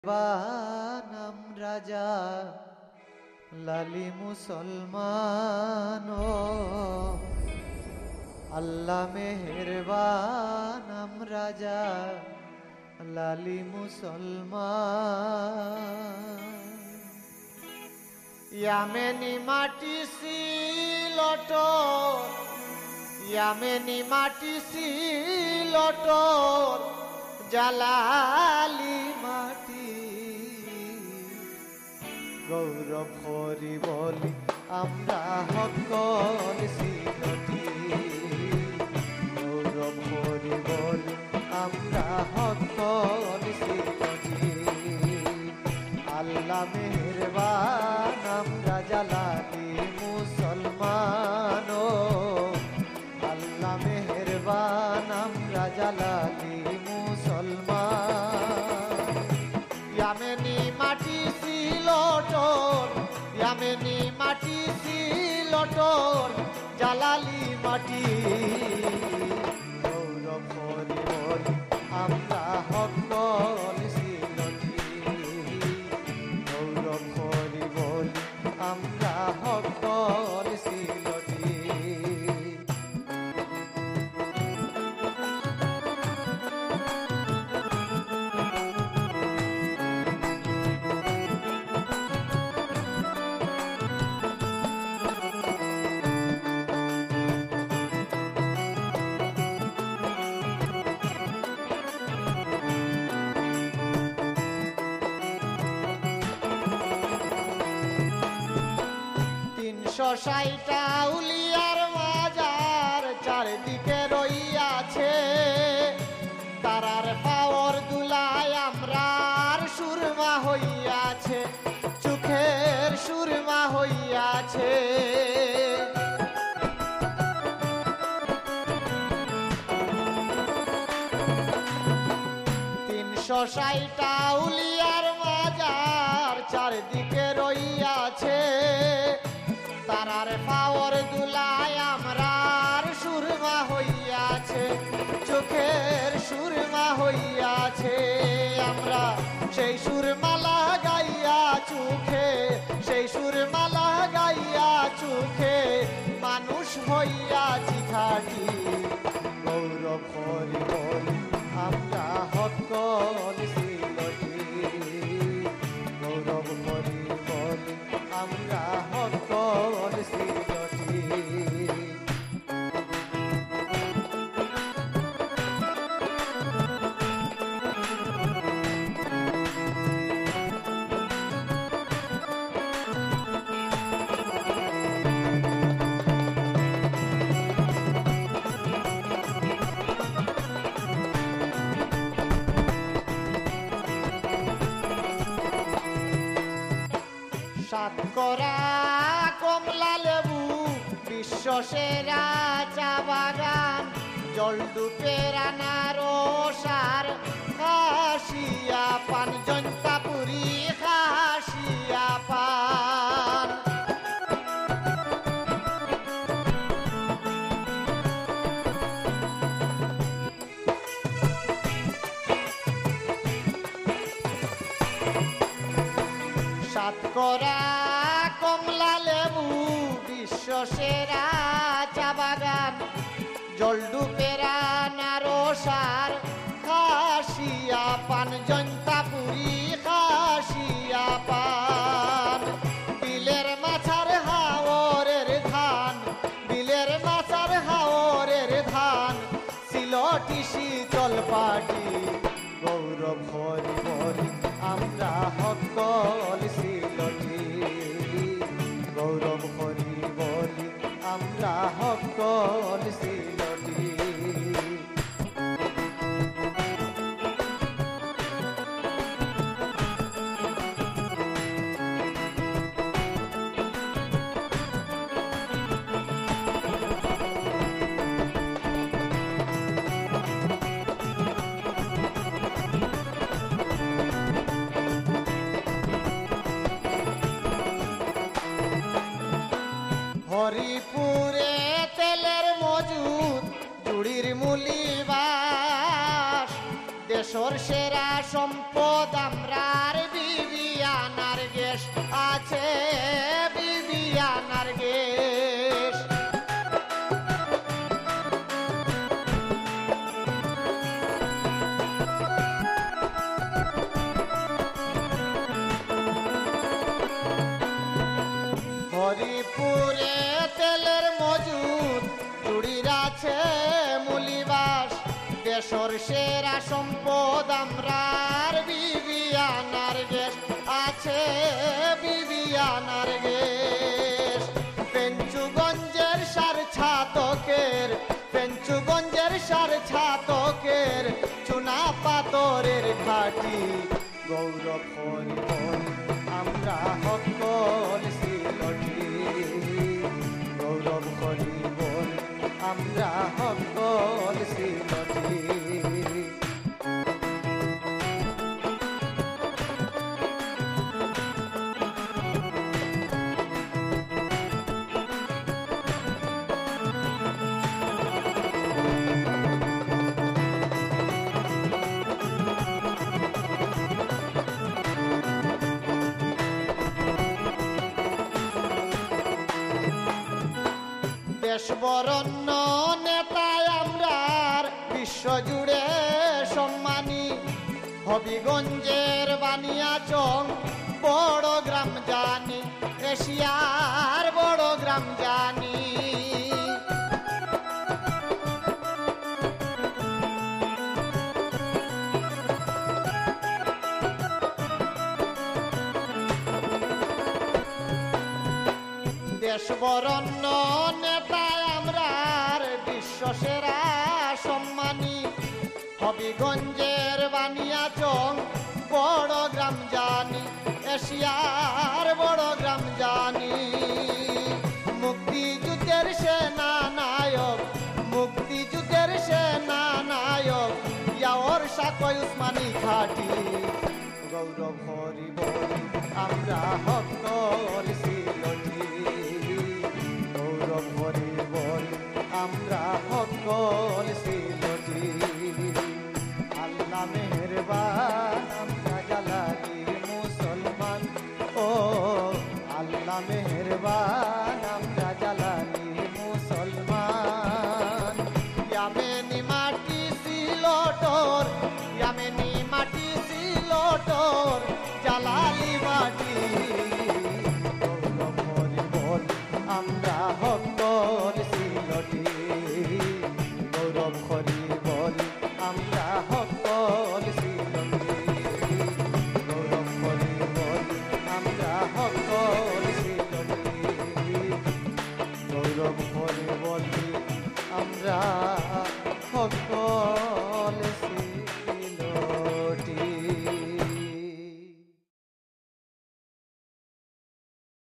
বানাম রাজা লালি মুসলমান আল্লাহ মেহেরবান রাজা লালি মুসলমান ইয়ামেনি মাটি সিলট ইয়ামেনি মাটি সিলট জালালি মাটি গৌরব হরি বলি আমরা হকল সিলটি গৌরব হরি বলি আমরা হকল সিলটি আল্লাহ মেহেরবান আমরা জালালি মুসলমান আল্লাহ মেহেরবান আমরা জালালি মুসলমান ইয়ামেনি মাটি সিলটর ইয়ামেনি মাটি সিলটর জালালি মাটি গৌরব হরি বলি আমরা হকল সিলটি গৌরব হরি বলি আমরা হকল সিলটি ষাইটা উলিয়ার মাজার চারিদিকে রইয়াছে তারার পাওয়ার দুলায় আমরার সুরমা হইয়াছে চোখের সুরমা হইয়াছে ষাইটা উলিয়ার মাজার চারিদিকে রইয়াছে তারার পাওয়ার দুলায় আমরার সুরমা হইয়াছে চোখের সুরমা হইয়াছে আমরা সেই সুরমালা গাইয়া চোখে সেই সুরমালা গাইয়া চোখে মানুষ হইয়াছি খাটি গৌরব হরি বলি আমরা হকল সিলটি গৌরব হরি বলি আমরা হকল সিলটি সাতকরা কমলা লেবু বিশ্ব সেরা চা বাগান জলডুপের আনারস আর খাসিয়া পান জন্তাপুরি খাসিয়া পান সাতকরা কমলা লেবু বিশ্ব সেরা চা বাগান জলডুপের আনারস আর খাসিয়া পান জন্তাপুরি খাসিয়া পান বিলের মাছার হাওরের ধান বিলের মাছার হাওরের ধান সিলটি শীতল পাটি গৌরব হরি বলি আমরা হকল সিলটি গৌরব হরি বলি আমরা হকল সিলটি হরিপুরে তেলের মজুদ জুড়ির মুলিবাস দেশর সেরা সম্পদ আমরার আছে বিবিয়া নার্গিস। হরিপুরে তেলের মজুদ চুড়ির আছে মুলিবাস, দেশর সেরা সম্পদ আমরার বিবিয়া নার্গিস আছে বিবিয়া নার্গিস। পেঞ্চুগঞ্জের সার ছাতকের, পেঞ্চুগঞ্জের সার ছাতকের চুনা পাথরের ঘাটি গৌরব হরিবল আমরা হকল সিলটি, গৌরব হরিবল আমরা হকল সিলটি। দেশ বরণ্য নেতায় আমরার বিশ্বজুড়ে সম্মানী, হবিগঞ্জের বানিয়াচং বড় গ্রাম জানি, এশিয়ার বড় গ্রাম জানি। দেশ বরণ্য নেতায় আমরার বিশ্ব সেরা সম্মানী, হবিগঞ্জের বানিয়াচং বড় গ্রাম জানি, এশিয়ার বড় গ্রাম জানি। মুক্তিযুদ্ধের সেনা নায়ক, মুক্তিযুদ্ধের সেনা নায়ক ইয়াওর সাকয় উসমানী ঘাটি গৌরব হরিবল আমরা হকল সিলটি, গৌরব হরিবল আমরা হকল সিলটি। আল্লাহ মেহেরবান আমরা জালালি মুসলমান, ও আল্লাহ মেহেরবান আমরা জালালি মুসলমান। ইয়ামেনি মাটি সিলটর, ইয়ামেনি মাটি সিলটর জালালি মাটি গৌরব হরিবল আমরা হকল সিলটি, গৌরব হরিবল আমরা হকল সিলটি, গৌরব হরিবল আমরা হকল সিলটি, গৌরব হরিবল আমরা হকল